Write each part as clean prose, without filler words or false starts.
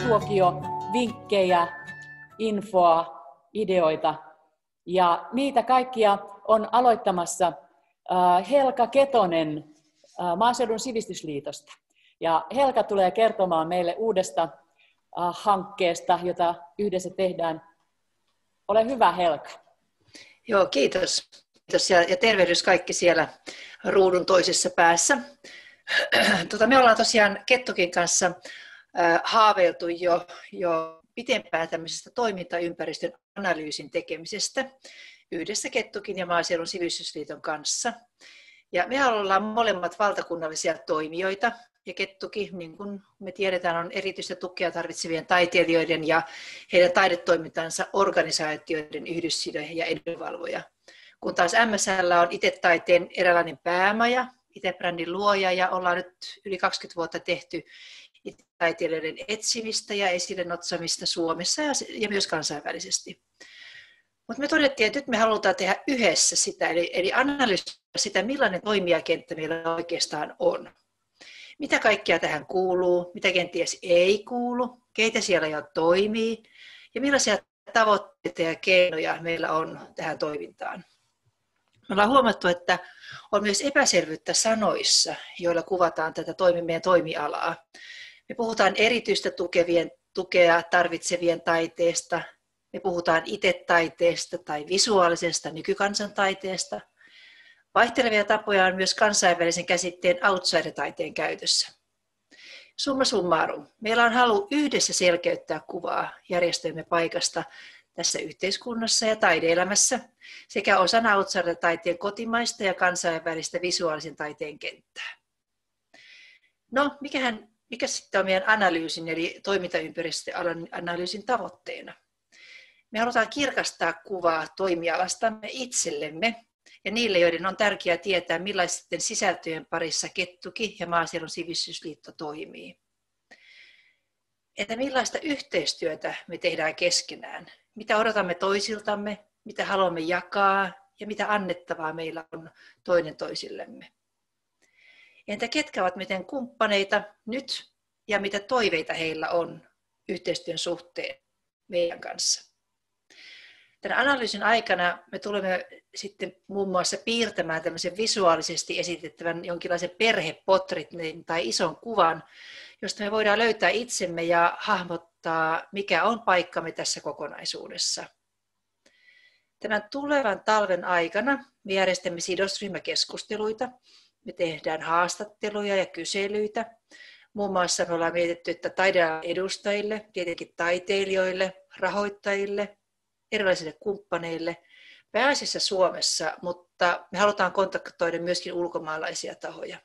suokio, vinkkejä, infoa, ideoita. Ja niitä kaikkia on aloittamassa Helka Ketonen Maaseudun Sivistysliitosta. Ja Helka tulee kertomaan meille uudesta hankkeesta, jota yhdessä tehdään. Ole hyvä, Helka. Joo, kiitos. Kiitos ja tervehdys kaikki siellä ruudun toisessa päässä. Me ollaan tosiaan Kettukin kanssa haaveiltu jo pitempään tämmöisestä toimintaympäristön analyysin tekemisestä yhdessä Kettukin ja Maaseudun Sivistysliiton kanssa. Ja me ollaan molemmat valtakunnallisia toimijoita, ja Kettuki, niin kuin me tiedetään, on erityistä tukea tarvitsevien taiteilijoiden ja heidän taidetoimintansa organisaatioiden yhdysside ja edunvalvoja. Kun taas MSL on itse-taiteen eräänlainen päämaja, itse-brändin luoja, ja ollaan nyt yli 20 vuotta tehty taiteilijoiden etsimistä ja esille notsamista Suomessa ja myös kansainvälisesti. Mutta me todettiin, että nyt me halutaan tehdä yhdessä sitä, eli analysoida sitä, millainen toimijakenttä meillä oikeastaan on. Mitä kaikkea tähän kuuluu, mitä kenties ei kuulu, keitä siellä jo toimii ja millaisia tavoitteita ja keinoja meillä on tähän toimintaan. Me ollaan huomattu, että on myös epäselvyyttä sanoissa, joilla kuvataan tätä meidän toimialaa. Me puhutaan erityistä tukea tarvitsevien taiteesta, me puhutaan itse-taiteesta tai visuaalisesta nykykansantaiteesta. Vaihtelevia tapoja on myös kansainvälisen käsitteen outsider-taiteen käytössä. Summa summarum, meillä on halu yhdessä selkeyttää kuvaa järjestöjemme paikasta tässä yhteiskunnassa ja taideelämässä sekä osana outsider-taiteen kotimaista ja kansainvälistä visuaalisen taiteen kenttää. No, mikä sitten on meidän analyysin eli toimintaympäristö-analyysin tavoitteena? Me halutaan kirkastaa kuvaa toimialastamme itsellemme ja niille, joiden on tärkeää tietää, millaisten sisältöjen parissa Kettuki ja Maaseudun Sivistysliitto toimii. Että millaista yhteistyötä me tehdään keskenään, mitä odotamme toisiltamme, mitä haluamme jakaa ja mitä annettavaa meillä on toinen toisillemme. Entä ketkä ovat miten kumppaneita nyt ja mitä toiveita heillä on yhteistyön suhteen meidän kanssa. Tämän analyysin aikana me tulemme sitten muun muassa piirtämään tämmöisen visuaalisesti esitettävän jonkinlaisen perhepotretin tai ison kuvan, josta me voidaan löytää itsemme ja hahmottaa, mikä on paikkamme tässä kokonaisuudessa. Tämän tulevan talven aikana me järjestämme sidosryhmäkeskusteluita, me tehdään haastatteluja ja kyselyitä. Muun muassa me ollaan mietitty, että taidealan edustajille, tietenkin taiteilijoille, rahoittajille, erilaisille kumppaneille, pääasiassa Suomessa, mutta me halutaan kontaktoida myöskin ulkomaalaisia tahoja.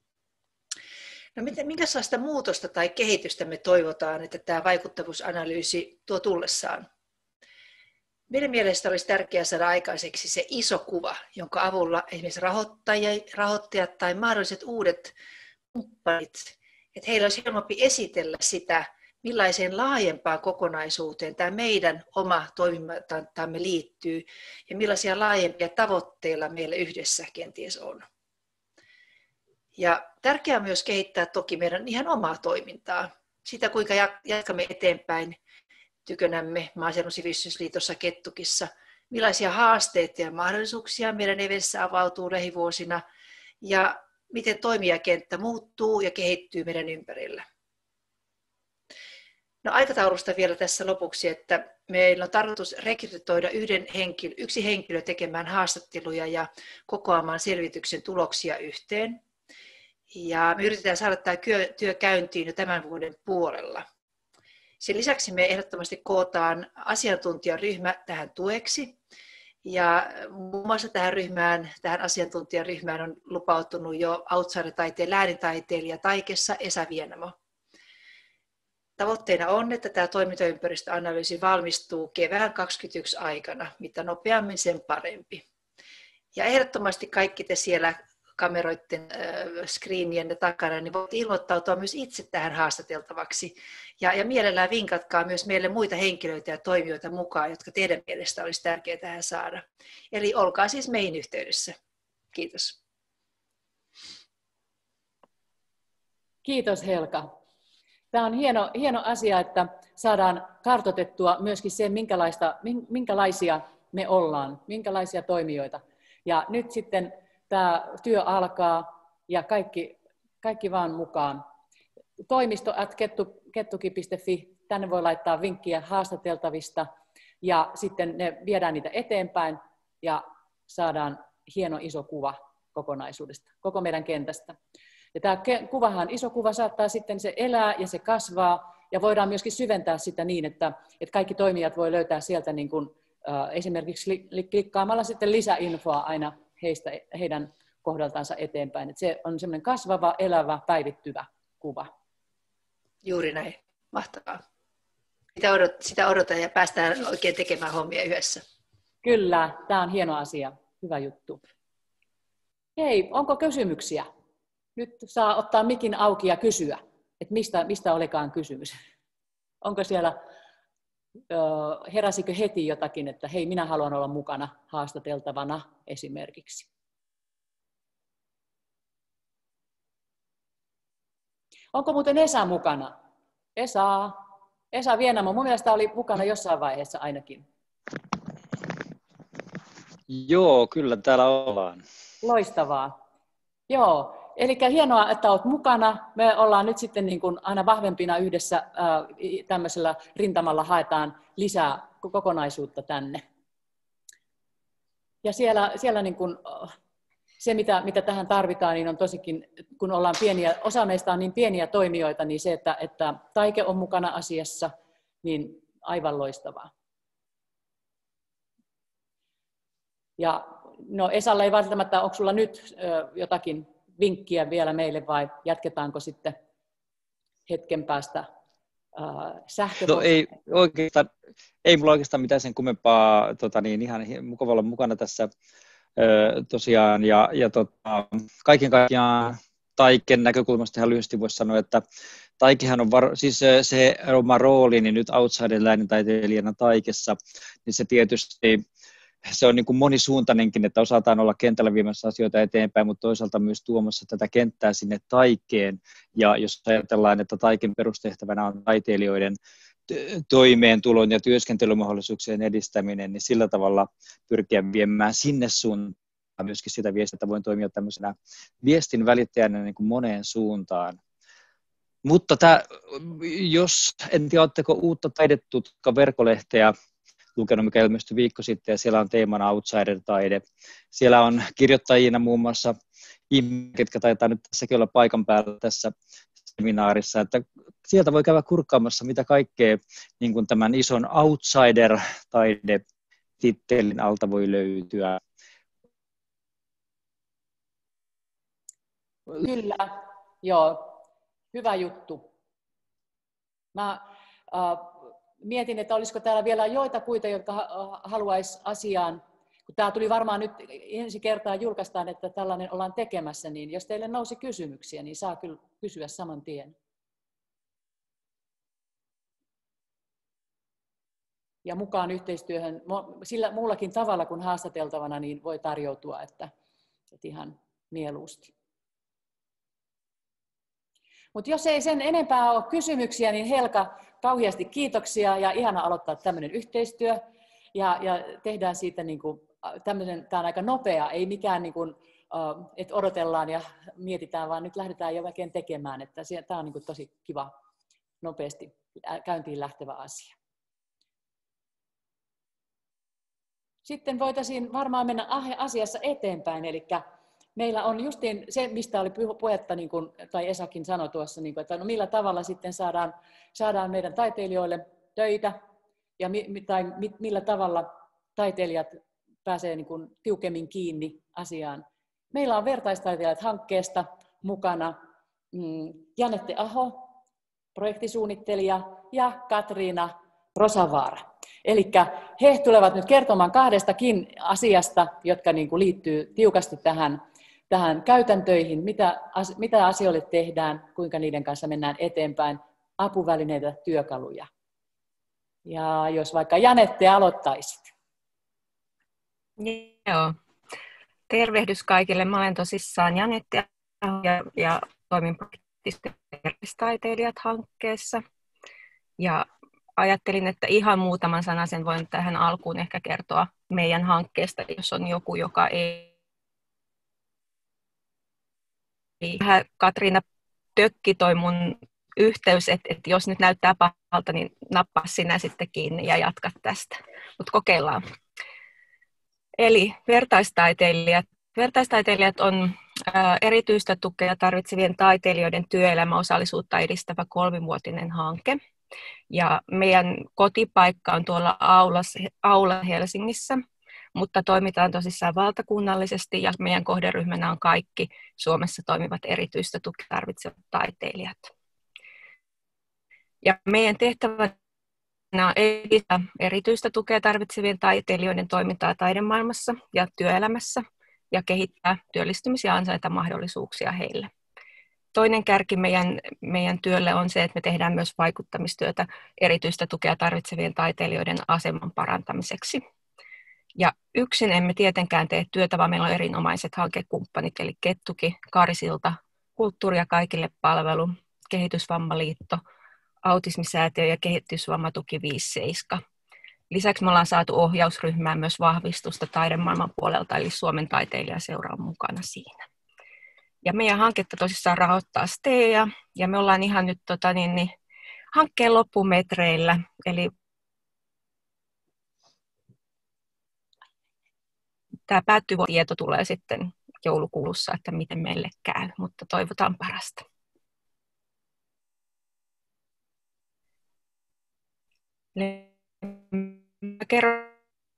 No, minkälaista muutosta tai kehitystä me toivotaan, että tämä vaikuttavuusanalyysi tuo tullessaan? Meidän mielestä olisi tärkeää saada aikaiseksi se iso kuva, jonka avulla esimerkiksi rahoittajat tai mahdolliset uudet kumppanit, että heillä olisi helpompi esitellä sitä, millaiseen laajempaan kokonaisuuteen tämä meidän oma toimintamme liittyy ja millaisia laajempia tavoitteilla meillä yhdessä kenties on. Ja tärkeää on myös kehittää toki meidän ihan omaa toimintaa, sitä kuinka jatkamme eteenpäin tykönämme Maaseudun Sivistysliitossa Kettukissa, millaisia haasteita ja mahdollisuuksia meidän edessä avautuu lähivuosina ja miten toimijakenttä muuttuu ja kehittyy meidän ympärillä. No, aikataulusta vielä tässä lopuksi, että meillä on tarkoitus rekrytoida yksi henkilö tekemään haastatteluja ja kokoamaan selvityksen tuloksia yhteen. Ja me yritetään saada tämä työ käyntiin jo tämän vuoden puolella. Sen lisäksi me ehdottomasti kootaan asiantuntijaryhmä tähän tueksi. Ja muun muassa tähän asiantuntijaryhmään on lupautunut jo outsider-taiteen läänintaiteilija Taikessa Esa Vienamo. Tavoitteena on, että tämä toimintaympäristöanalyysi valmistuu kevään 2021 aikana, mitä nopeammin sen parempi. Ja ehdottomasti kaikki te siellä kameroiden screenien takana, niin voit ilmoittautua myös itse tähän haastateltavaksi. Ja mielellään vinkatkaa myös meille muita henkilöitä ja toimijoita mukaan, jotka teidän mielestä olisi tärkeää tähän saada. Eli olkaa siis meihin yhteydessä. Kiitos. Kiitos Helka. Tämä on hieno asia, että saadaan kartoitettua myöskin se, minkälaisia me ollaan, minkälaisia toimijoita. Ja nyt sitten tämä työ alkaa ja kaikki vaan mukaan. Toimisto@kettuki.fi, tänne voi laittaa vinkkiä haastateltavista ja sitten ne viedään niitä eteenpäin ja saadaan hieno iso kuva kokonaisuudesta, koko meidän kentästä. Ja tämä kuvahan, iso kuva saattaa sitten, se elää ja se kasvaa ja voidaan myöskin syventää sitä niin, että kaikki toimijat voi löytää sieltä niin kuin, esimerkiksi klikkaamalla sitten lisäinfoa aina heidän kohdaltansa eteenpäin. Että se on semmoinen kasvava, elävä, päivittyvä kuva. Juuri näin. Mahtavaa. Sitä odotan ja päästään oikein tekemään hommia yhdessä. Kyllä, tämä on hieno asia. Hyvä juttu. Hei, onko kysymyksiä? Nyt saa ottaa mikin auki ja kysyä, että mistä olikaan kysymys. Onko siellä, heräsikö heti jotakin, että hei, minä haluan olla mukana haastateltavana esimerkiksi. Onko muuten Esa mukana? Esa Vienamo, mun mielestä oli mukana jossain vaiheessa ainakin. Joo, kyllä täällä ollaan. Loistavaa. Joo, eli hienoa, että olet mukana. Me ollaan nyt sitten niin kuin aina vahvempina yhdessä tämmöisellä rintamalla haetaan lisää kokonaisuutta tänne. Ja siellä niin kuin, se, mitä tähän tarvitaan, niin on tosikin, kun ollaan pieniä, osa meistä on niin pieniä toimijoita, niin se, että Taike on mukana asiassa, niin aivan loistavaa. Ja no Esalle ei välttämättä, onko sulla nyt jotakin vinkkiä vielä meille vai jatketaanko sitten hetken päästä sähköpostia? No ei mulla oikeastaan mitään sen kummempaa, ihan mukava olla mukana tässä tosiaan ja kaiken kaikkiaan Taiken näkökulmasta ihan lyhyesti voisi sanoa, että Taikehan on, siis se oma rooli, niin nyt outsider-läänintaiteilijana Taikessa, niin se tietysti se on niin kuin monisuuntainenkin, että osataan olla kentällä viemässä asioita eteenpäin, mutta toisaalta myös tuomassa tätä kenttää sinne Taikeen. Ja jos ajatellaan, että Taiken perustehtävänä on taiteilijoiden toimeentulon ja työskentelymahdollisuuksien edistäminen, niin sillä tavalla pyrkiä viemään sinne suuntaan myöskin sitä viestiä, että voin toimia tämmöisenä viestin välittäjänä niin kuin moneen suuntaan. Mutta jos, en tiedä, oletteko uutta Taidetutka-verkolehteä lukenut, mikä ilmestyi viikko sitten, ja siellä on teemana outsider-taide. Siellä on kirjoittajina muun muassa ihmisiä, ketkä taitaa nyt tässäkin olla paikan päällä tässä seminaarissa, että sieltä voi käydä kurkkaamassa, mitä kaikkea niin kuin tämän ison outsider-taide-tittelin alta voi löytyä. Kyllä, joo, hyvä juttu. Mä mietin, että olisiko täällä vielä joitakuita, jotka haluaisi asiaan, kun tämä tuli varmaan nyt ensi kertaa julkaistaan, että tällainen ollaan tekemässä, niin jos teille nousi kysymyksiä, niin saa kyllä kysyä saman tien. Ja mukaan yhteistyöhön sillä muullakin tavalla kuin haastateltavana niin voi tarjoutua, että ihan mieluusti. Mutta jos ei sen enempää ole kysymyksiä, niin Helka, kauheasti kiitoksia ja ihana aloittaa tämmöinen yhteistyö. Ja tehdään siitä niin kuin, tämä on aika nopea, ei mikään niin kuin, että odotellaan ja mietitään, vaan nyt lähdetään jo oikein tekemään. Että tämä on niin kuin tosi kiva, nopeasti käyntiin lähtevä asia. Sitten voitaisiin varmaan mennä asiassa eteenpäin, eli meillä on justiin se, mistä oli puhetta, niin kuin, tai Esakin sanoi tuossa, niin kuin, että no millä tavalla sitten saadaan meidän taiteilijoille töitä, ja millä tavalla taiteilijat pääsee niin kuin tiukemmin kiinni asiaan. Meillä on vertaistaiteilijat hankkeesta mukana Janette Aho, projektisuunnittelija, ja Katriina Rosavaara. Eli he tulevat nyt kertomaan kahdestakin asiasta, jotka niin kuin liittyy tiukasti tähän käytäntöihin, mitä asioille tehdään, kuinka niiden kanssa mennään eteenpäin, apuvälineitä, työkaluja. Ja jos vaikka Janette aloittaisit. Joo. Tervehdys kaikille. Mä olen tosissaan Janette ja toimin taiteilijat hankkeessa. Ja ajattelin, että ihan muutaman sanasen voin tähän alkuun ehkä kertoa meidän hankkeesta, jos on joku, joka ei. Katriina tökki toi mun yhteys, että jos nyt näyttää pahalta, niin nappaa sinä sitten kiinni ja jatka tästä. Mutta kokeillaan. Eli vertaistaiteilijat. Vertaistaiteilijat on erityistä tukea tarvitsevien taiteilijoiden työelämäosallisuutta edistävä 3-vuotinen hanke. Ja meidän kotipaikka on tuolla Aula Helsingissä, mutta toimitaan tosissaan valtakunnallisesti ja meidän kohderyhmänä on kaikki Suomessa toimivat erityistä tukea tarvitsevat taiteilijat. Ja meidän tehtävänä on edistää erityistä tukea tarvitsevien taiteilijoiden toimintaa taidemaailmassa ja työelämässä ja kehittää työllistymis- ja ansaintamahdollisuuksia heille. Toinen kärki meidän työlle on se, että me tehdään myös vaikuttamistyötä erityistä tukea tarvitsevien taiteilijoiden aseman parantamiseksi. Ja yksin emme tietenkään tee työtä, vaan meillä on erinomaiset hankekumppanit, eli Kettuki, Karisilta, Kulttuuria kaikille -palvelu, Kehitysvammaliitto, Autismisäätiö ja Kehitysvammatuki 57. Lisäksi me ollaan saatu ohjausryhmään myös vahvistusta taidemaailman puolelta, eli Suomen taiteilijaseura on mukana siinä. Ja meidän hanketta tosissaan rahoittaa STEA, ja me ollaan ihan nyt hankkeen loppumetreillä, eli tämä päättyvä tieto tulee sitten joulukuussa, että miten meille käy, mutta toivotaan parasta. Kerron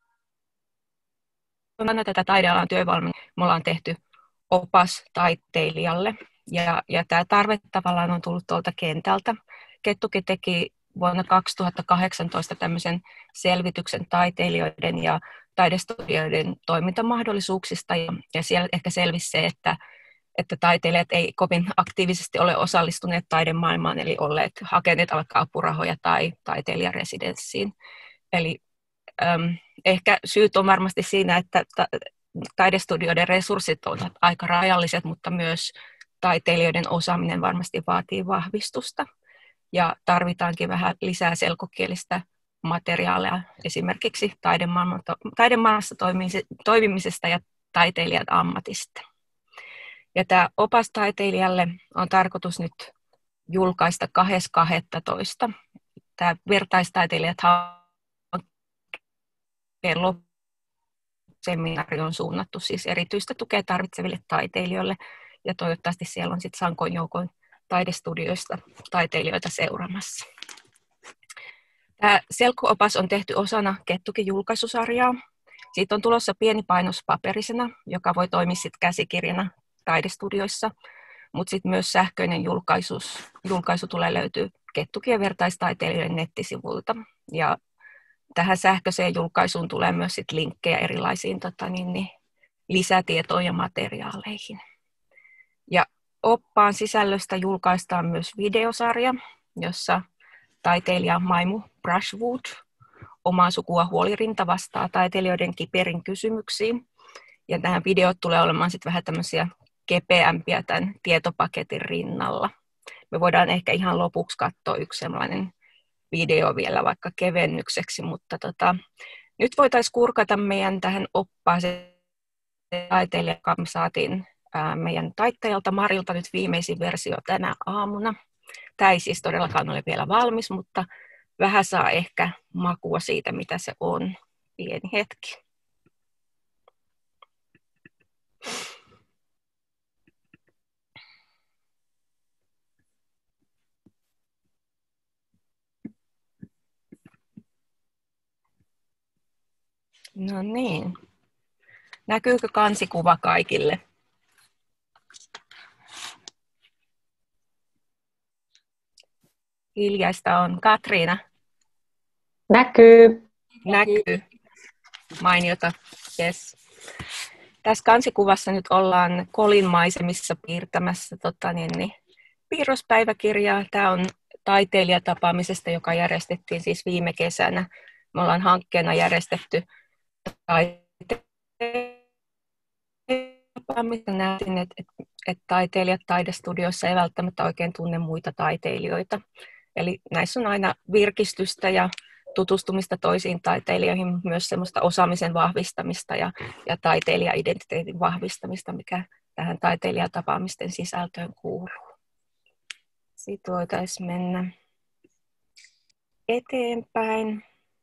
tätä taidealan työvalmennusta. Me ollaan tehty opas taiteilijalle ja tämä tarve tavallaan on tullut tuolta kentältä. Kettuki teki vuonna 2018 tämmöisen selvityksen taiteilijoiden ja taidestudioiden toimintamahdollisuuksista ja siellä ehkä selvisi se, että taiteilijat ei kovin aktiivisesti ole osallistuneet taidemaailmaan, eli olleet hakeneet vaikka apurahoja tai taiteilijaresidenssiin. Eli ehkä syyt on varmasti siinä, että taidestudioiden resurssit ovat aika rajalliset, mutta myös taiteilijoiden osaaminen varmasti vaatii vahvistusta. Ja tarvitaankin vähän lisää selkokielistä materiaalia esimerkiksi taidemaailmassa toimimisesta ja taiteilijan ammatista. Ja tämä opas taiteilijalle on tarkoitus nyt julkaista 2.12. Tämä vertaistaiteilijat seminaari on suunnattu siis erityistä tukea tarvitseville taiteilijoille ja toivottavasti siellä on sitten sankoin joukoin taidestudioista taiteilijoita seuraamassa. Tämä selko-opas on tehty osana Kettukin julkaisusarjaa. Siitä on tulossa pieni painos paperisena, joka voi toimia sitten käsikirjana taidestudioissa, mutta sitten myös sähköinen julkaisu tulee löytyy Kettukin ja vertaistaiteilijoiden nettisivuilta. Ja tähän sähköiseen julkaisuun tulee myös sit linkkejä erilaisiin lisätietoihin ja materiaaleihin. Ja oppaan sisällöstä julkaistaan myös videosarja, jossa taiteilija Maimu Brushwood, omaa sukua Huolirinta, vastaa taiteilijoiden kiperin kysymyksiin. Ja nämä videot tulee olemaan sitten vähän tämmöisiä kepeämpiä tämän tietopaketin rinnalla. Me voidaan ehkä ihan lopuksi katsoa yksi sellainen video vielä vaikka kevennykseksi, mutta nyt voitaisiin kurkata meidän tähän oppaaseen taiteilijan, joka me saatiin meidän taittajalta Marilta nyt viimeisin versio tänä aamuna. Tämä ei siis todellakaan ole vielä valmis, mutta vähän saa ehkä makua siitä, mitä se on. Pieni hetki. No niin. Näkyykö kansikuva kaikille? Hiljaista on. Katriina? Näkyy. Näkyy. Mainiota. Yes. Tässä kansikuvassa nyt ollaan Kolin maisemissa piirtämässä piirrospäiväkirjaa. Tämä on taiteilijatapaamisesta, joka järjestettiin siis viime kesänä. Me ollaan hankkeena järjestetty taiteilijatapaamista. Näytin, että että taiteilijat taidestudiossa ei välttämättä oikein tunne muita taiteilijoita. Eli näissä on aina virkistystä ja tutustumista toisiin taiteilijoihin, myös semmoista osaamisen vahvistamista ja taiteilija-identiteetin vahvistamista, mikä tähän taiteilijatapaamisten sisältöön kuuluu. Sitten voitaisiin mennä eteenpäin.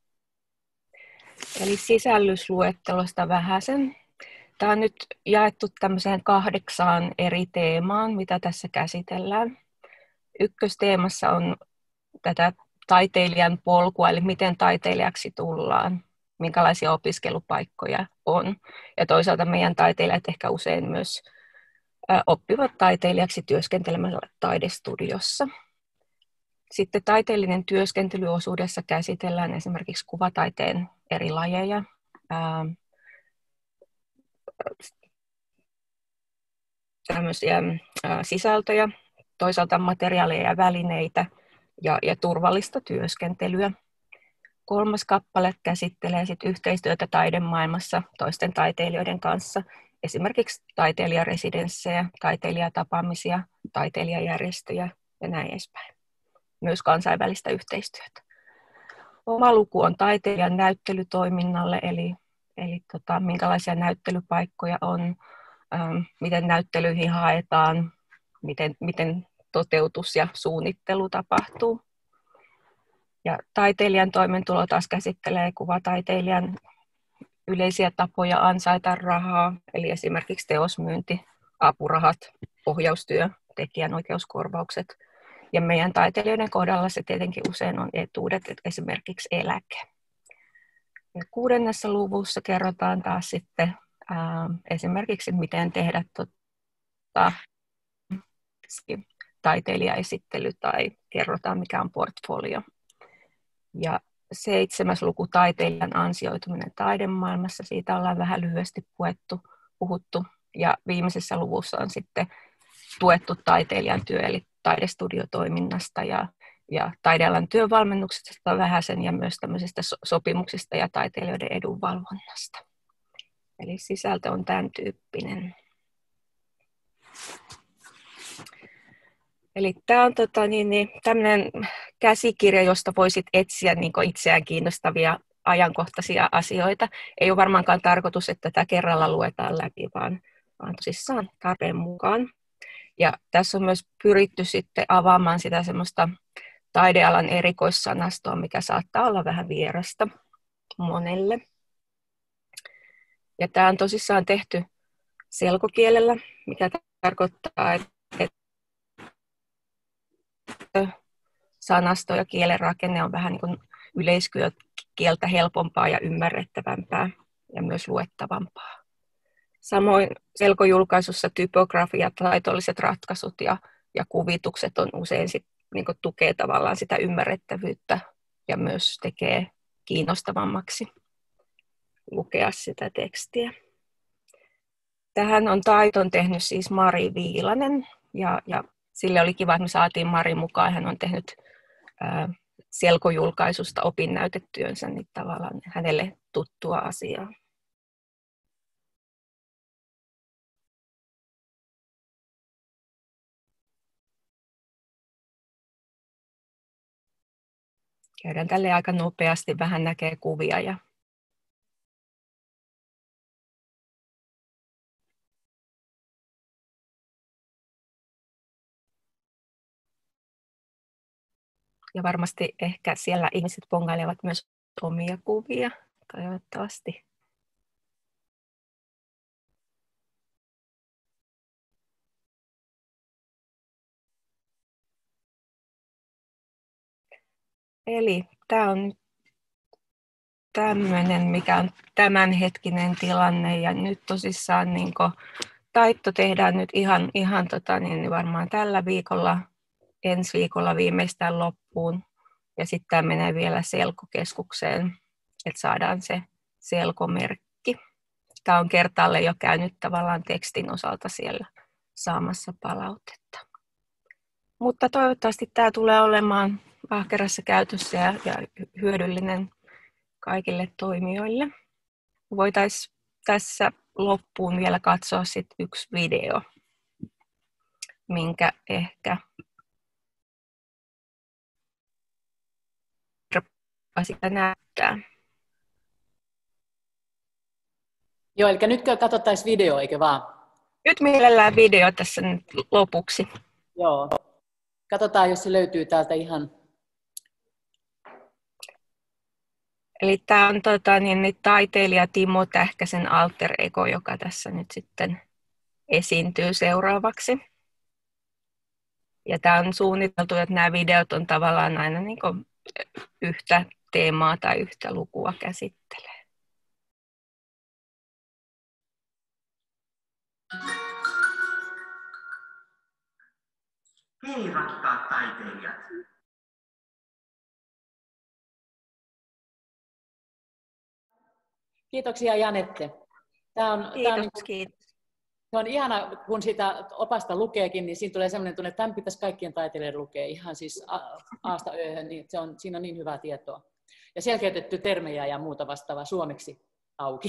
Eli sisällysluettelosta vähäsen. Tämä on nyt jaettu tämmöiseen 8 eri teemaan, mitä tässä käsitellään. Ykkösteemassa on tätä taiteilijan polkua, eli miten taiteilijaksi tullaan, minkälaisia opiskelupaikkoja on. Ja toisaalta meidän taiteilijat ehkä usein myös oppivat taiteilijaksi työskentelemällä taidestudiossa. Sitten taiteellinen työskentelyosuudessa käsitellään esimerkiksi kuvataiteen eri lajeja, tämmöisiä sisältöjä, toisaalta materiaaleja ja välineitä ja turvallista työskentelyä. 3. kappale käsittelee sit yhteistyötä taidemaailmassa toisten taiteilijoiden kanssa, esimerkiksi taiteilijaresidenssejä, taiteilijatapaamisia, taiteilijajärjestöjä ja näin edespäin. Myös kansainvälistä yhteistyötä. Oma luku on taiteilijan näyttelytoiminnalle, eli minkälaisia näyttelypaikkoja on, miten näyttelyihin haetaan, miten toteutus ja suunnittelu tapahtuu. Ja taiteilijan toimeentulo taas käsittelee kuvataiteilijan yleisiä tapoja ansaita rahaa, eli esimerkiksi teosmyynti, apurahat, ohjaustyö, tekijänoikeuskorvaukset. Ja meidän taiteilijoiden kohdalla se tietenkin usein on etuudet, esimerkiksi eläke. Ja 6. luvussa kerrotaan taas sitten esimerkiksi, miten tehdä taiteilijaesittely tai kerrotaan, mikä on portfolio. Ja 7. luku taiteilijan ansioituminen taidemaailmassa, siitä ollaan vähän lyhyesti puhuttu. Ja viimeisessä luvussa on sitten tuettu taiteilijan työ, eli taidestudiotoiminnasta ja taidealan työvalmennuksesta vähäsen ja myös tämmöisistä sopimuksista ja taiteilijoiden edunvalvonnasta. Eli sisältö on tämän tyyppinen. Eli tämä on tämmöinen käsikirja, josta voisit etsiä itseään kiinnostavia ajankohtaisia asioita. Ei ole varmaankaan tarkoitus, että tätä kerralla luetaan läpi, vaan tosissaan tarpeen mukaan. Ja tässä on myös pyritty sitten avaamaan sitä semmoista taidealan erikoissanastoa, mikä saattaa olla vähän vierasta monelle. Ja tämä on tosissaan tehty selkokielellä, mikä tarkoittaa, että sanasto ja kielen rakenne on vähän niin kuin yleiskieltä helpompaa ja ymmärrettävämpää ja myös luettavampaa. Samoin selkojulkaisussa typografia, taitolliset ratkaisut ja kuvitukset on usein niin kuin tukee tavallaan sitä ymmärrettävyyttä ja myös tekee kiinnostavammaksi lukea sitä tekstiä. Tähän on taiton tehnyt siis Mari Viilanen ja sille oli kiva, että me saatiin Mari mukaan. Hän on tehnyt selkojulkaisusta opinnäytetyönsä, niin tavallaan hänelle tuttua asiaa. Käydään tälle aika nopeasti, vähän näkee kuvia ja varmasti ehkä siellä ihmiset pongailevat myös omia kuvia, toivottavasti. Eli tämä on tämmöinen, mikä on tämänhetkinen tilanne ja nyt tosissaan taitto tehdään nyt ihan varmaan tällä viikolla, ensi viikolla viimeistään loppuun ja sitten tämä menee vielä selkokeskukseen, että saadaan se selkomerkki. Tämä on kertaalle jo käynyt tavallaan tekstin osalta siellä saamassa palautetta. Mutta toivottavasti tämä tulee olemaan ahkerassa käytössä ja hyödyllinen kaikille toimijoille. Voitaisiin tässä loppuun vielä katsoa sit yksi video. minkä ehkä sitä näyttää. Joo, eli nyt katsottaisiin video, eikö vaan? Nyt mielellään video tässä nyt lopuksi. Joo. Katsotaan, jos se löytyy täältä ihan. Eli tämä on taiteilija Timo Tähkäsen alter ego, joka tässä nyt sitten esiintyy seuraavaksi. Ja tämä on suunniteltu, että nämä videot on tavallaan aina niin kuin yhtä teemaa tai yhtä lukua käsittelee. Hei rakkaat taiteilijat! Kiitoksia Janette. Kiitos. Se on ihana, kun sitä opasta lukeekin, niin siinä tulee sellainen tunne, että tämän pitäisi kaikkien taiteilijoiden lukea ihan siis Aasta Ö:hön, niin siinä on niin hyvää tietoa. Ja selkeytetty termejä ja muuta vastaavaa suomeksi auki.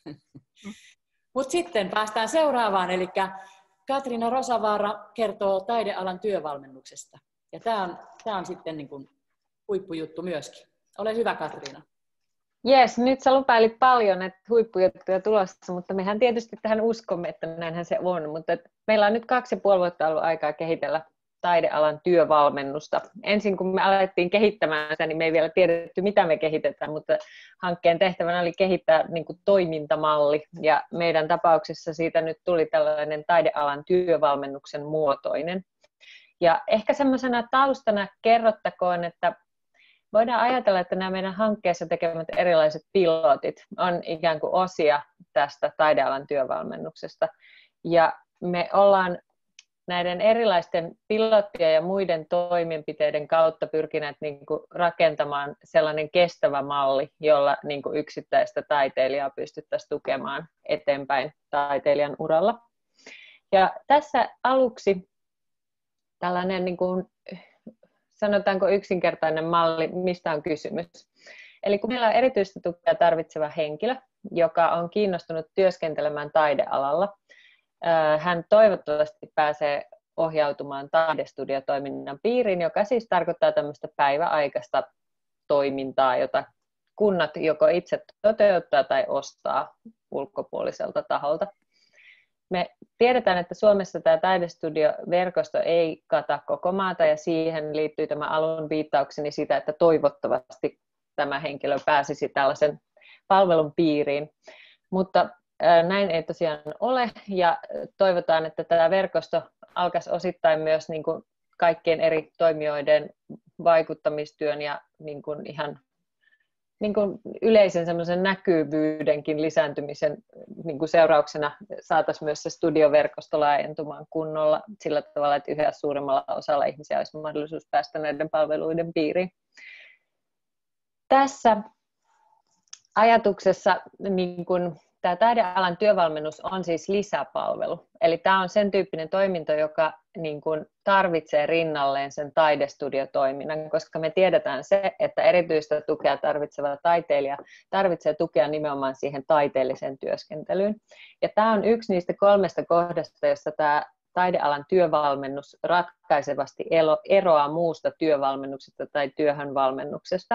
Mutta sitten päästään seuraavaan, eli Katriina Rosavaara kertoo taidealan työvalmennuksesta. Ja tämä on sitten niin kuin huippujuttu myöskin. Ole hyvä, Katriina. Jes, nyt sä lupailit paljon, että huippujuttuja tulossa, mutta mehän tietysti tähän uskomme, että näinhän se on. Mutta meillä on nyt 2,5 vuotta ollut aikaa kehitellä taidealan työvalmennusta. Ensin kun me alettiin kehittämään sitä, niin me ei vielä tiedetty, mitä me kehitetään, mutta hankkeen tehtävänä oli kehittää niin kuin toimintamalli. Ja meidän tapauksessa siitä nyt tuli tällainen taidealan työvalmennuksen muotoinen. Ja ehkä semmoisena taustana kerrottakoon, että voidaan ajatella, että nämä meidän hankkeessa tekemät erilaiset pilotit on ikään kuin osia tästä taidealan työvalmennuksesta. Ja me ollaan näiden erilaisten pilottien ja muiden toimenpiteiden kautta pyrkineet niin kuin rakentamaan sellainen kestävä malli, jolla niin kuin yksittäistä taiteilijaa pystyttäisiin tukemaan eteenpäin taiteilijan uralla. Ja tässä aluksi tällainen niin kuin sanotaanko yksinkertainen malli, mistä on kysymys. Eli kun meillä on erityistä tukea tarvitseva henkilö, joka on kiinnostunut työskentelemään taidealalla, hän toivottavasti pääsee ohjautumaan taidestudiotoiminnan piiriin, joka siis tarkoittaa tämmöistä päiväaikaista toimintaa, jota kunnat joko itse toteuttaa tai ostaa ulkopuoliselta taholta. Me tiedetään, että Suomessa tämä taidestudioverkosto ei kata koko maata ja siihen liittyy tämä alun viittaukseni sitä, että toivottavasti tämä henkilö pääsisi tällaisen palvelun piiriin. Mutta näin ei tosiaan ole ja toivotaan, että tämä verkosto alkaisi osittain myös niin kuin kaikkien eri toimijoiden vaikuttamistyön ja niin kuin ihan niin kuin yleisen semmoisen näkyvyydenkin lisääntymisen niin kuin seurauksena saataisiin myös se studioverkosto laajentumaan kunnolla sillä tavalla, että yhä suuremmalla osalla ihmisiä olisi mahdollisuus päästä näiden palveluiden piiriin. Tässä ajatuksessa niin kuin tämä taidealan työvalmennus on siis lisäpalvelu. Eli tämä on sen tyyppinen toiminto, joka niin kuin tarvitsee rinnalleen sen taidestudiotoiminnan, koska me tiedetään se, että erityistä tukea tarvitseva taiteilija tarvitsee tukea nimenomaan siihen taiteelliseen työskentelyyn. Ja tämä on yksi niistä 3 kohdasta, jossa tämä taidealan työvalmennus ratkaisevasti eroaa muusta työvalmennuksesta tai työhönvalmennuksesta.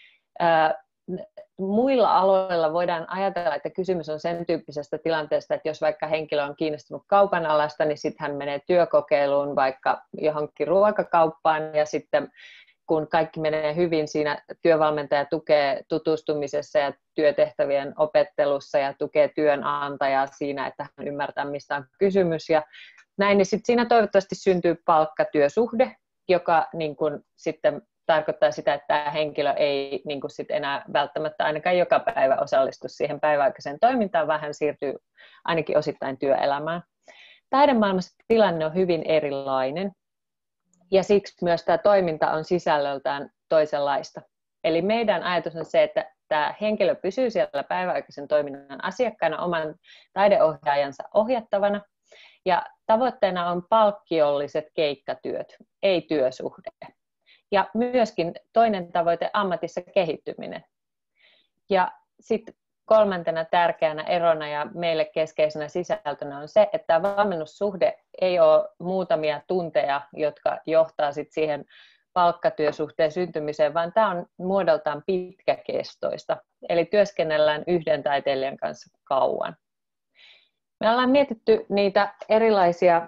Muilla aloilla voidaan ajatella, että kysymys on sen tyyppisestä tilanteesta, että jos vaikka henkilö on kiinnostunut kaupan alasta, niin sitten hän menee työkokeiluun vaikka johonkin ruokakauppaan ja sitten kun kaikki menee hyvin siinä, työvalmentaja tukee tutustumisessa ja työtehtävien opettelussa ja tukee työnantajaa siinä, että hän ymmärtää, mistä on kysymys ja näin, niin sitten siinä toivottavasti syntyy palkkatyösuhde, joka niin kun sitten tarkoittaa sitä, että tämä henkilö ei niin kuin sit enää välttämättä ainakaan joka päivä osallistu siihen päiväaikaiseen toimintaan, vaan hän siirtyy ainakin osittain työelämään. Taidemaailmassa tilanne on hyvin erilainen ja siksi myös tämä toiminta on sisällöltään toisenlaista. Eli meidän ajatus on se, että tämä henkilö pysyy siellä päiväaikaisen toiminnan asiakkaana oman taideohjaajansa ohjattavana ja tavoitteena on palkkiolliset keikkatyöt, ei työsuhde. Ja myöskin toinen tavoite ammatissa kehittyminen. Ja sitten kolmantena tärkeänä erona ja meille keskeisenä sisältönä on se, että tämä valmennussuhde ei ole muutamia tunteja, jotka johtaa sit siihen palkkatyösuhteen syntymiseen, vaan tämä on muodoltaan pitkäkestoista. Eli työskennellään yhden taiteilijan kanssa kauan. Me ollaan mietitty niitä erilaisia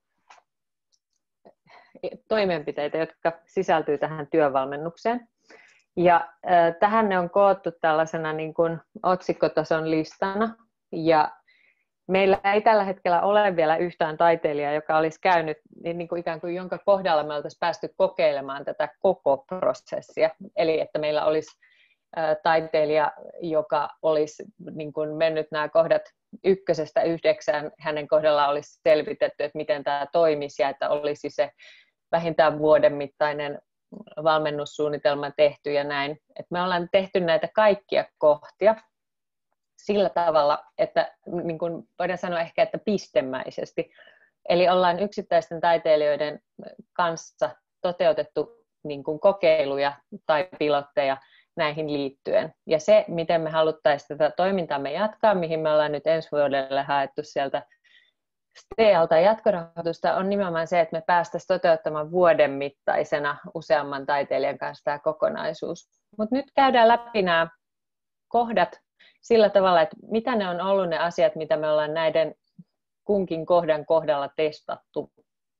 toimenpiteitä, jotka sisältyy tähän työvalmennukseen. Ja tähän ne on koottu tällaisena niin kuin otsikkotason listana. Ja meillä ei tällä hetkellä ole vielä yhtään taiteilijaa, joka olisi käynyt niin kuin ikään kuin jonka kohdalla me oltaisiin päästy kokeilemaan tätä koko prosessia. Eli että meillä olisi taiteilija, joka olisi niin kuin mennyt nämä kohdat 1–9, hänen kohdallaan olisi selvitetty, että miten tämä toimisi ja että olisi se vähintään vuoden mittainen valmennussuunnitelma tehty ja näin. Et me ollaan tehty näitä kaikkia kohtia sillä tavalla, että niin kuin voidaan sanoa ehkä, että pistemäisesti. Eli ollaan yksittäisten taiteilijoiden kanssa toteutettu niin kuin kokeiluja tai pilotteja näihin liittyen. Ja se, miten me haluttaisiin tätä toimintaamme jatkaa, mihin me ollaan nyt ensi vuodelle haettu sieltä STEAlta jatkorahoitusta, on nimenomaan se, että me päästäisiin toteuttamaan vuoden mittaisena useamman taiteilijan kanssa tämä kokonaisuus. Mutta nyt käydään läpi nämä kohdat sillä tavalla, että mitä ne on ollut ne asiat, mitä me ollaan näiden kunkin kohdan kohdalla testattu.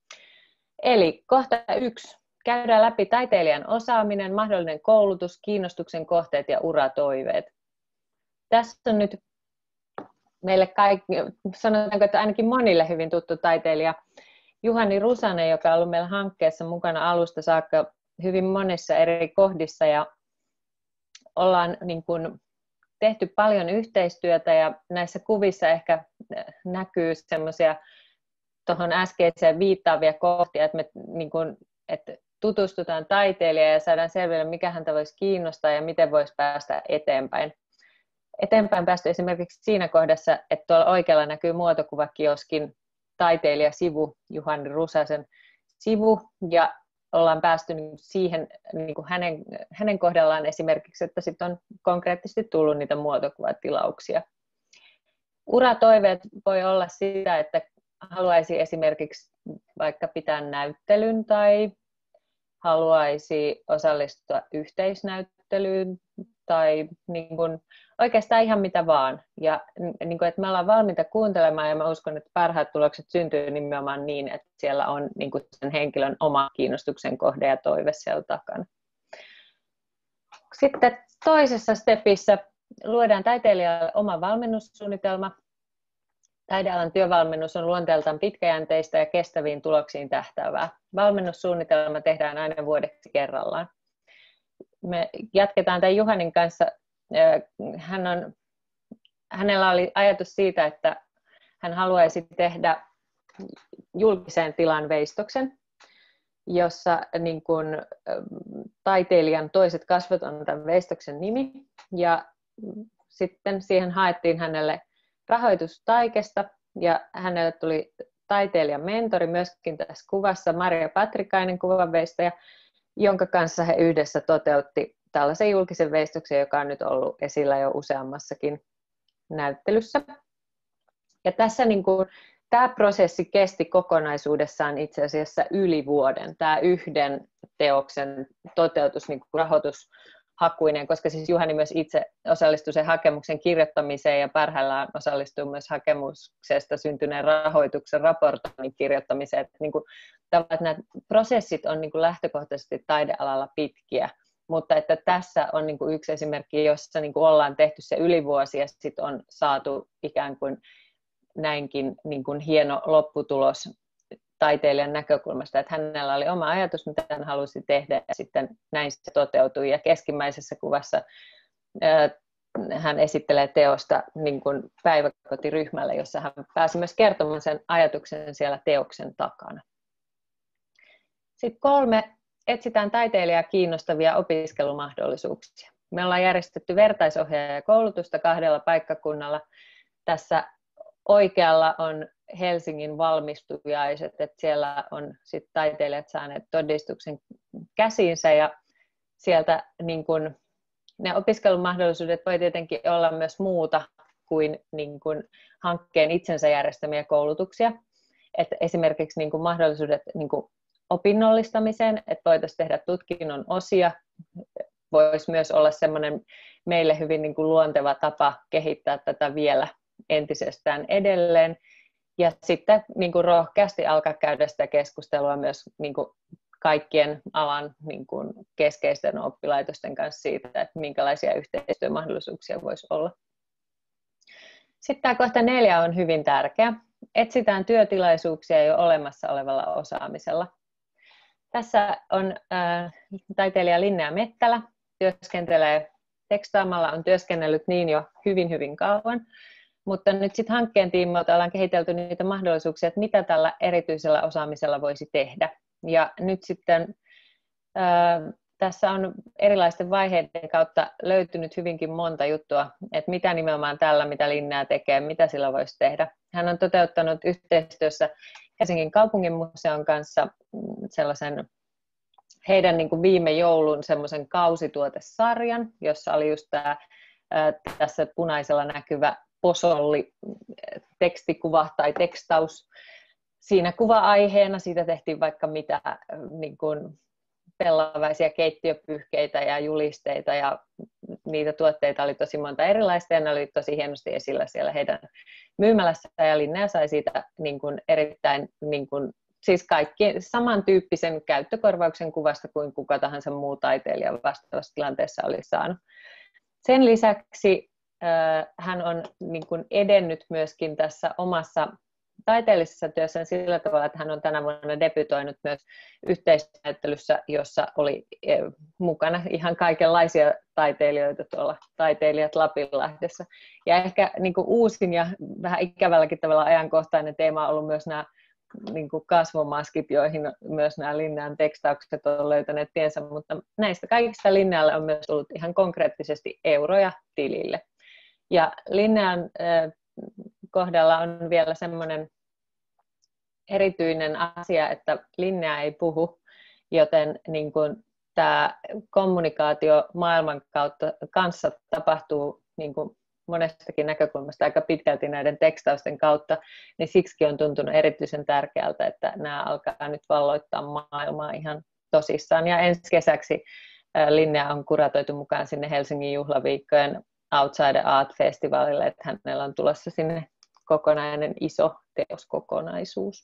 Eli kohta 1. Käydään läpi taiteilijan osaaminen, mahdollinen koulutus, kiinnostuksen kohteet ja uratoiveet. Tässä on nyt meille kaikki, sanotaanko, että ainakin monille hyvin tuttu taiteilija Juhani Rusanen, joka on ollut meillä hankkeessa mukana alusta saakka hyvin monissa eri kohdissa ja ollaan niin kuin tehty paljon yhteistyötä ja näissä kuvissa ehkä näkyy semmoisia tuohon äskeiseen viittaavia kohtia, että me niin kuin, että tutustutaan taiteilijaan ja saadaan selville, mikä häntä voisi kiinnostaa ja miten voisi päästä eteenpäin. Eteenpäin päästy esimerkiksi siinä kohdassa, että tuolla oikealla näkyy muotokuvakioskin taiteilijasivu, Juhani Rusasen sivu, ja ollaan päästy siihen niin kuin hänen kohdallaan esimerkiksi, että sitten on konkreettisesti tullut niitä muotokuvatilauksia. Uratoiveet voi olla sitä, että haluaisi esimerkiksi vaikka pitää näyttelyn tai haluaisi osallistua yhteisnäyttelyyn tai niin kuin oikeastaan ihan mitä vaan. Ja niin kuin, että me ollaan valmiita kuuntelemaan ja mä uskon, että parhaat tulokset syntyy nimenomaan niin, että siellä on niin kuin sen henkilön oma kiinnostuksen kohde ja toive siellä takana. Sitten toisessa stepissä luodaan taiteilijalle oma valmennussuunnitelma. Taidealan työvalmennus on luonteeltaan pitkäjänteistä ja kestäviin tuloksiin tähtäävää. Valmennussuunnitelma tehdään aina vuodeksi kerrallaan. Me jatketaan tämän Juhanin kanssa. Hänellä oli ajatus siitä, että hän haluaisi tehdä julkiseen tilan veistoksen, jossa niin kuin, taiteilijan toiset kasvot on tämän veistoksen nimi. Ja sitten siihen haettiin hänelle rahoitus Taikesta ja hänelle tuli taiteilijan mentori myöskin tässä kuvassa, Maria Patrikainen, kuvanveistäjä, jonka kanssa he yhdessä toteutti tällaisen julkisen veistoksen, joka on nyt ollut esillä jo useammassakin näyttelyssä. Ja tässä niin kuin, tämä prosessi kesti kokonaisuudessaan itse asiassa yli vuoden, tämä yhden teoksen toteutus niin kuin rahoitushakuinen, koska siis Juhani myös itse osallistui sen hakemuksen kirjoittamiseen ja parhaillaan osallistuu myös hakemuksesta syntyneen rahoituksen raportoinnin kirjoittamiseen. Että niin kuin, että nämä prosessit on niin kuin lähtökohtaisesti taidealalla pitkiä, mutta että tässä on niin kuin yksi esimerkki, jossa niin kuin ollaan tehty se yli vuosi ja sitten on saatu ikään kuin näinkin niin kuin hieno lopputulos taiteilijan näkökulmasta, että hänellä oli oma ajatus, mitä hän halusi tehdä ja sitten näin se toteutui. Ja keskimmäisessä kuvassa hän esittelee teosta niin kuin päiväkotiryhmälle, jossa hän pääsi myös kertomaan sen ajatuksen siellä teoksen takana. Sitten 3. Etsitään taiteilijaa kiinnostavia opiskelumahdollisuuksia. Me ollaan järjestetty vertaisohjaajakoulutusta 2 paikkakunnalla. Tässä oikealla on Helsingin valmistujaiset, että siellä on sit taiteilijat saaneet todistuksen käsiinsä ja sieltä niin kun ne opiskelumahdollisuudet voi tietenkin olla myös muuta kuin, niin kuin hankkeen itsensä järjestämiä koulutuksia. Että esimerkiksi niin kuin mahdollisuudet niin kuin opinnollistamiseen, että voitaisiin tehdä tutkinnon osia, voisi myös olla semmoinen meille hyvin niin kuin luonteva tapa kehittää tätä vielä entisestään edelleen. Ja sitten niin kuin rohkeasti alkaa käydä sitä keskustelua myös niin kuin kaikkien alan niin kuin keskeisten oppilaitosten kanssa siitä, että minkälaisia yhteistyömahdollisuuksia voisi olla. Sitten tämä kohta 4 on hyvin tärkeä. Etsitään työtilaisuuksia jo olemassa olevalla osaamisella. Tässä on taiteilija Linnea Mettälä, työskentelee tekstaamalla, on työskennellyt niin jo hyvin kauan, mutta nyt sitten hankkeen tiimoilta ollaan kehitelty niitä mahdollisuuksia, että mitä tällä erityisellä osaamisella voisi tehdä. Ja nyt sitten tässä on erilaisten vaiheiden kautta löytynyt hyvinkin monta juttua, että mitä nimenomaan tällä, mitä Linnea tekee, mitä sillä voisi tehdä. Hän on toteuttanut yhteistyössä Helsingin kaupunginmuseon kanssa sellaisen heidän niin kuin viime joulun semmoisen kausituotesarjan, jossa oli just tämä tässä punaisella näkyvä posolli tekstikuva tai tekstaus siinä kuva-aiheena. Siitä tehtiin vaikka mitä niin kuin pellavaisia keittiöpyyhkeitä ja julisteita ja niitä tuotteita oli tosi monta erilaista ja ne oli tosi hienosti esillä siellä heidän myymälässä ja Linnea sai siitä niin kuin erittäin niin kuin, siis kaikki samantyyppisen käyttökorvauksen kuvasta kuin kuka tahansa muu taiteilija vastaavassa tilanteessa olisi saanut. Sen lisäksi hän on niin kuin edennyt myöskin tässä omassa taiteellisessa työssään sillä tavalla, että hän on tänä vuonna debytoinut myös yhteisnäyttelyssä, jossa oli mukana ihan kaikenlaisia taiteilijoita tuolla Taiteilijat Lapinlahdessa. Ja ehkä niin kuin uusin ja vähän ikävälläkin tavalla ajankohtainen teema on ollut myös nämä niin kuin kasvomaskit, joihin myös nämä Linnean tekstaukset on löytäneet tiensä, mutta näistä kaikista Linnealle on myös tullut ihan konkreettisesti euroja tilille. Ja Linnean kohdalla on vielä semmoinen erityinen asia, että Linnea ei puhu, joten niin kuin tämä kommunikaatio maailman kanssa tapahtuu niin kuin monestakin näkökulmasta aika pitkälti näiden tekstausten kautta, niin siksi on tuntunut erityisen tärkeältä, että nämä alkaa nyt valloittaa maailmaa ihan tosissaan. Ja ensi kesäksi Linnea on kuratoitu mukaan sinne Helsingin juhlaviikkojen Outside Art-festivaalille, että hänellä on tulossa sinne kokonainen iso teoskokonaisuus.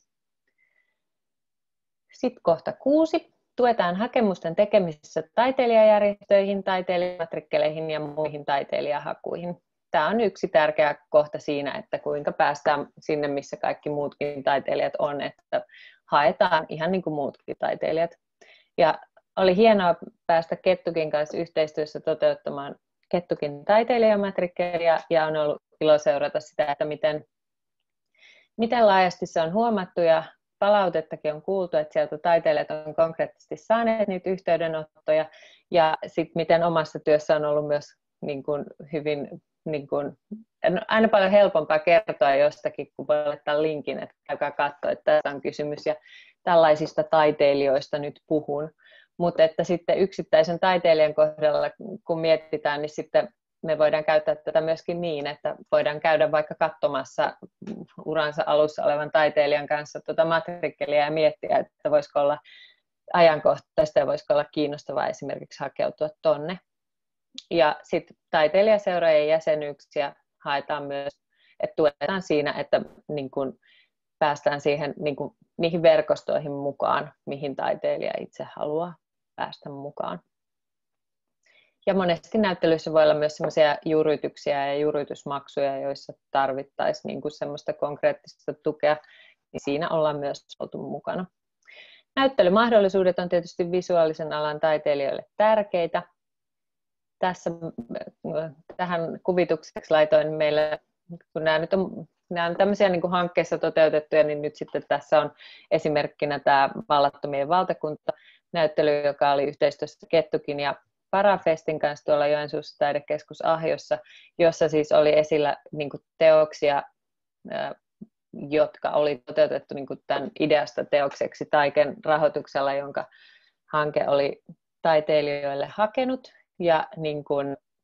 Sitten kohta 6. Tuetaan hakemusten tekemisessä taiteilijajärjestöihin, taiteilijamatrikkeleihin ja muihin taiteilijahakuihin. Tämä on yksi tärkeä kohta siinä, että kuinka päästään sinne, missä kaikki muutkin taiteilijat on, että haetaan ihan niin kuin muutkin taiteilijat. Ja oli hienoa päästä Kettukin kanssa yhteistyössä toteuttamaan Kettukin taiteilijamatrikkelia ja on ollut ilo seurata sitä, että miten laajasti se on huomattu ja palautettakin on kuultu, että sieltä taiteilijat on konkreettisesti saaneet niitä yhteydenottoja ja sitten miten omassa työssä on ollut myös niin kuin hyvin, niin kuin, aina paljon helpompaa kertoa jostakin, kun voi laittaa linkin, että käykää katsoa, että tässä on kysymys ja tällaisista taiteilijoista nyt puhun. Mutta että sitten yksittäisen taiteilijan kohdalla, kun mietitään, niin sitten me voidaan käyttää tätä myöskin niin, että voidaan käydä vaikka katsomassa uransa alussa olevan taiteilijan kanssa tuota matrikkelia ja miettiä, että voisiko olla ajankohtaista ja voisiko olla kiinnostavaa esimerkiksi hakeutua tonne. Ja sitten taiteilijaseurojen jäsenyyksiä haetaan myös, että tuetaan siinä, että niin kun päästään siihen, niin kun, niihin verkostoihin mukaan, mihin taiteilija itse haluaa päästä mukaan. Ja monesti näyttelyissä voi olla myös sellaisia juurityksiä ja juuritusmaksuja, joissa tarvittaisiin niin kuin semmoista konkreettista tukea, niin siinä ollaan myös oltu mukana. Näyttelymahdollisuudet on tietysti visuaalisen alan taiteilijoille tärkeitä. Tässä tähän kuvitukseksi laitoin meille, kun nämä on tämmöisiä niin kuin hankkeessa toteutettuja, niin nyt sitten tässä on esimerkkinä tämä Vallattomien valtakunta-näyttely, joka oli yhteistyössä Kettukin ja Parafestin kanssa tuolla Joensuussa taidekeskus Ahjossa, jossa siis oli esillä niin kuin teoksia, jotka oli toteutettu niin kuin tämän ideasta teokseksi Taiken rahoituksella, jonka hanke oli taiteilijoille hakenut. Ja niin kuin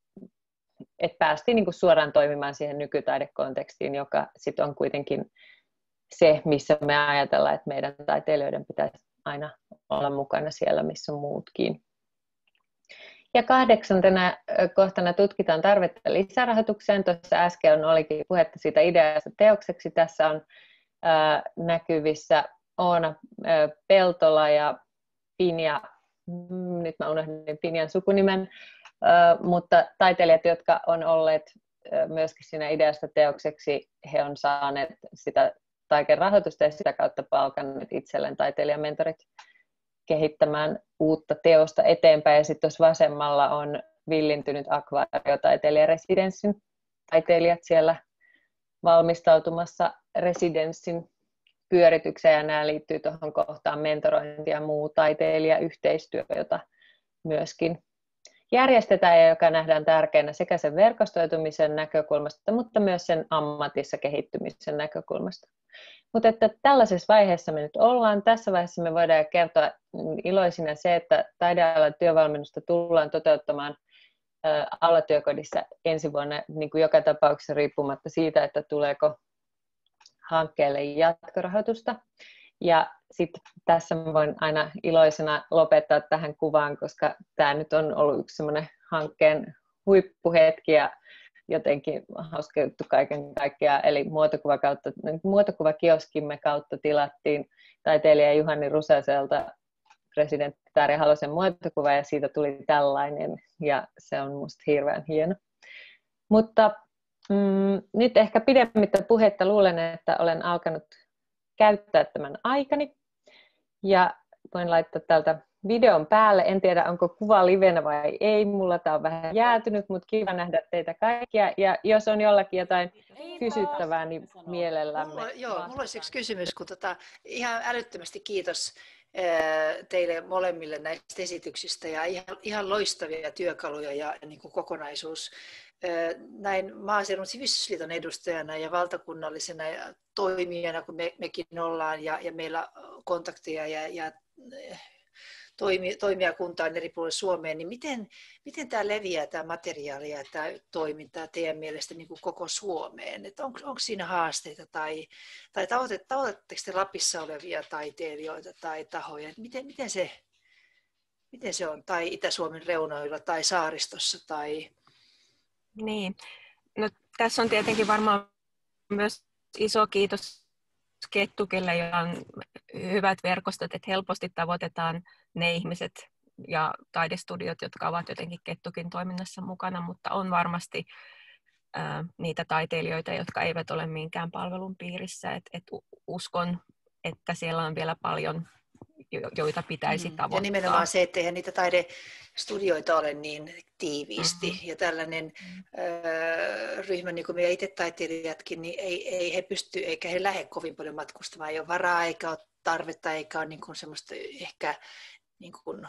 että päästiin niin kuin suoraan toimimaan siihen nykytaidekontekstiin, joka sitten on kuitenkin se, missä me ajatellaan, että meidän taiteilijoiden pitäisi aina olla mukana siellä, missä on muutkin. Ja 8. kohtana tutkitaan tarvetta lisärahoitukseen. Tuossa äsken olikin puhetta siitä ideasta teokseksi. Tässä on näkyvissä Oona Peltola ja Pinja, nyt mä unohdin Pinjan sukunimen, mutta taiteilijat, jotka on olleet myöskin siinä ideasta teokseksi, he on saaneet sitä taiken rahoitusta ja sitä kautta palkanneet itselleen taiteilijamentorit kehittämään uutta teosta eteenpäin. Ja sitten tuossa vasemmalla on villintynyt akvaariotaiteilijaresidenssin taiteilijat siellä valmistautumassa residenssin pyöritykseen, ja nämä liittyy tuohon kohtaan mentorointi ja muu taiteilijayhteistyö, jota myöskin järjestetään ja joka nähdään tärkeänä sekä sen verkostoitumisen näkökulmasta, mutta myös sen ammatissa kehittymisen näkökulmasta. Mutta että tällaisessa vaiheessa me nyt ollaan. Tässä vaiheessa me voidaan kertoa iloisina se, että taidealan työvalmennusta tullaan toteuttamaan Aula-työkodissa ensi vuonna niin kuin joka tapauksessa riippumatta siitä, että tuleeko hankkeelle jatkorahoitusta. Ja sitten tässä mä voin aina iloisena lopettaa tähän kuvaan, koska tämä nyt on ollut yksi semmoinen hankkeen huippuhetki ja jotenkin hauska juttu kaiken kaikkiaan. Eli muotokuvakioskimme kautta tilattiin taiteilija Juhani Rusaselta presidentti Tarja Halosen muotokuva ja siitä tuli tällainen ja se on musta hirveän hieno. Mutta nyt ehkä pidemmittä puhetta luulen, että olen alkanut käyttää tämän aikani ja voin laittaa täältä videon päälle. En tiedä, onko kuva livenä vai ei. Mulla tämä on vähän jäätynyt, mutta kiva nähdä teitä kaikkia. Ja jos on jollakin jotain kysyttävää, niin mielellämme. Mulla olisi yksi kysymys, kun ihan älyttömästi kiitos teille molemmille näistä esityksistä ja ihan loistavia työkaluja ja niin kuin kokonaisuus. Näin Maaseudun Sivistysliiton edustajana ja valtakunnallisena toimijana, kun mekin ollaan ja meillä kontakteja ja toimijakuntaan eri puolilla Suomeen, niin miten tämä leviää, tämä materiaali ja tämä toiminta teidän mielestä niin kuin koko Suomeen? Onko siinä haasteita tai tavoitatteko te Lapissa olevia taiteilijoita tai tahoja? Miten se on? Tai Itä-Suomen reunoilla tai saaristossa? Tai... Niin. No, tässä on tietenkin varmaan myös iso kiitos Kettukille, jolla on hyvät verkostot, että helposti tavoitetaan ne ihmiset ja taidestudiot, jotka ovat jotenkin Kettukin toiminnassa mukana, mutta on varmasti niitä taiteilijoita, jotka eivät ole minkään palvelun piirissä. Et uskon, että siellä on vielä paljon, joita pitäisi tavoittaa. Ja nimenomaan se, että eihän niitä taidestudioita ole niin tiiviisti. Ja tällainen ryhmä, niin kuin meidän itse taiteilijatkin, niin ei he pysty, eikä he lähde kovin paljon matkustamaan. Ei ole varaa, eikä ole tarvetta, eikä ole niin kuin semmoista ehkä... Niin kuin,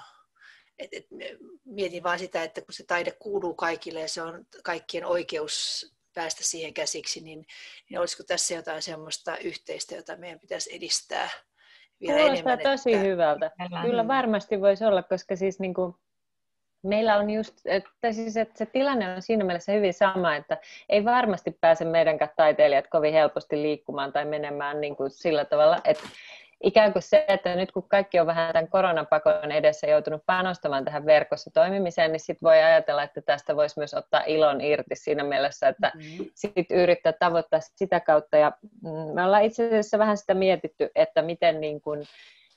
mietin vaan sitä, että kun se taide kuuluu kaikille ja se on kaikkien oikeus päästä siihen käsiksi, niin olisiko tässä jotain semmoista yhteistä, jota meidän pitäisi edistää vielä enemmän? Tosi hyvältä. Kyllä varmasti voisi olla, koska siis niin kuin meillä on just, että se tilanne on siinä mielessä hyvin sama, että ei varmasti pääse meidänkään taiteilijat kovin helposti liikkumaan tai menemään niin kuin sillä tavalla, että ikään kuin se, että nyt kun kaikki on vähän tämän koronapakon edessä joutunut panostamaan tähän verkossa toimimiseen, niin sitten voi ajatella, että tästä voisi myös ottaa ilon irti siinä mielessä, että sitten yrittää tavoittaa sitä kautta. Ja me ollaan itse asiassa vähän sitä mietitty, että miten niin kuin,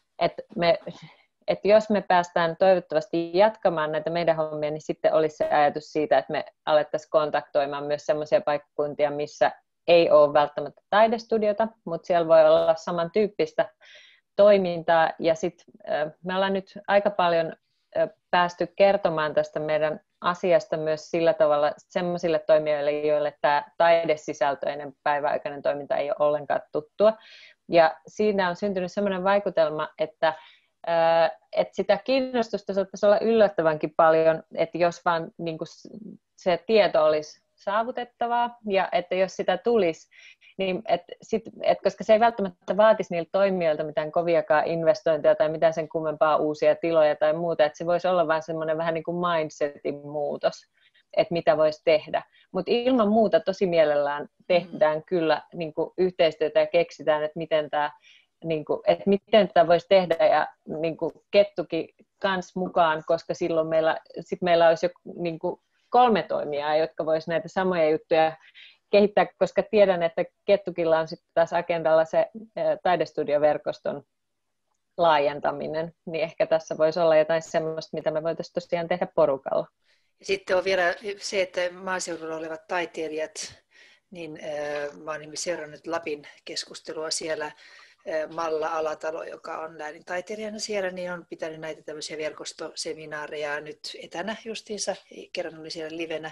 että jos me päästään toivottavasti jatkamaan näitä meidän hommia, niin sitten olisi se ajatus siitä, että me alettaisiin kontaktoimaan myös sellaisia paikkakuntia, missä ei ole välttämättä taidestudiota, mutta siellä voi olla samantyyppistä toimintaa. Ja sitten me ollaan nyt aika paljon päästy kertomaan tästä meidän asiasta myös sillä tavalla sellaisille toimijoille, joille tämä taidesisältöinen päiväaikainen toiminta ei ole ollenkaan tuttua. Ja siinä on syntynyt sellainen vaikutelma, että sitä kiinnostusta saattaisi olla yllättävänkin paljon, että jos vaan niin kuin se tieto olisi saavutettavaa ja että jos sitä tulisi, niin koska se ei välttämättä vaatisi niiltä toimijoilta mitään koviakaan investointeja tai mitään sen kummempaa uusia tiloja tai muuta, että se voisi olla vain semmoinen vähän niin kuin mindsetin muutos. että mitä voisi tehdä. Mutta ilman muuta tosi mielellään tehdään kyllä niin kuin yhteistyötä ja keksitään, että miten tätä voisi tehdä ja niin kuin Kettukin kanssa mukaan, koska silloin meillä olisi jo niin kuin 3 toimijaa, jotka voisi näitä samoja juttuja kehittää, koska tiedän, että Kettukilla on sitten taas agendalla se taidestudioverkoston laajentaminen, niin ehkä tässä voisi olla jotain semmoista, mitä me voitaisiin tosiaan tehdä porukalla. Ja sitten on vielä se, että maaseudulla olevat taiteilijat, niin mä olen seurannut Lapin keskustelua siellä. Malla Alatalo, joka on läänintaiteilijana siellä, niin on pitänyt näitä tämmöisiä verkostoseminaareja nyt etänä justiinsa, kerran oli siellä livenä.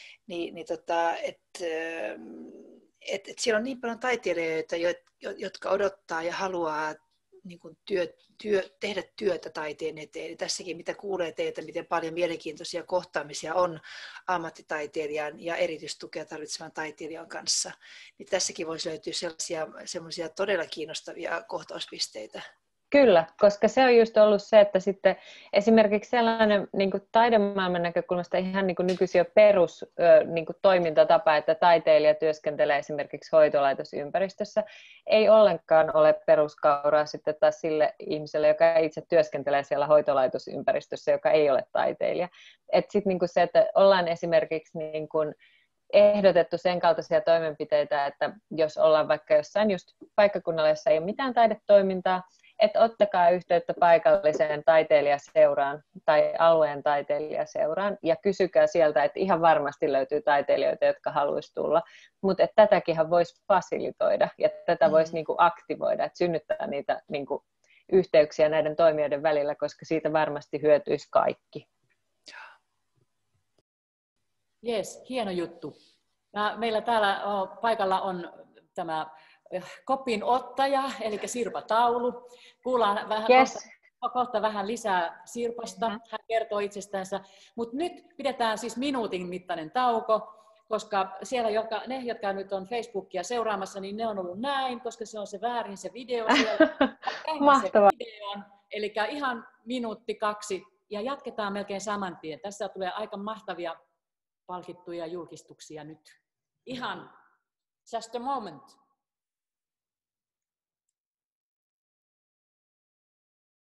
Siellä on niin paljon taiteilijoita, jotka odottaa ja haluaa niin kuin tehdä työtä taiteen eteen. Eli tässäkin, mitä kuulee teiltä, miten paljon mielenkiintoisia kohtaamisia on ammattitaiteilijan ja erityistukea tarvitsevan taiteilijan kanssa, niin tässäkin voisi löytyä sellaisia todella kiinnostavia kohtauspisteitä. Kyllä, koska se on just ollut se, että sitten esimerkiksi sellainen niin kuin taidemaailman näkökulmasta ihan niin kuin nykyisin jo perus niin kuin toimintatapa, että taiteilija työskentelee esimerkiksi hoitolaitosympäristössä, ei ollenkaan ole peruskauraa sitten taas sille ihmiselle, joka itse työskentelee siellä hoitolaitosympäristössä, joka ei ole taiteilija. Et sit niin kuin se, että ollaan esimerkiksi niin kuin ehdotettu sen kaltaisia toimenpiteitä, että jos ollaan vaikka jossain just paikkakunnalla, jossa ei ole mitään taidetoimintaa, että ottakaa yhteyttä paikalliseen taiteilijaseuraan tai alueen taiteilijaseuraan ja kysykää sieltä, että ihan varmasti löytyy taiteilijoita, jotka haluaisi tulla, mutta tätäkin voisi fasilitoida ja tätä voisi niinku aktivoida, että synnyttää niitä niinku yhteyksiä näiden toimijoiden välillä, koska siitä varmasti hyötyisi kaikki. Jes, hieno juttu. Meillä täällä paikalla on tämä kopin ottaja, eli Sirpa Taulu. Kuullaan vähän kohta vähän lisää Sirpasta. Hän kertoo itsestänsä. Mutta nyt pidetään siis minuutin mittainen tauko, koska siellä ne, jotka nyt on Facebookia seuraamassa, niin ne on ollut näin, koska se on se väärin se video siellä. Mahtavaa. Eli ihan minuutti 2 ja jatketaan melkein saman tien. Tässä tulee aika mahtavia palkittuja julkistuksia nyt. Ihan just a moment.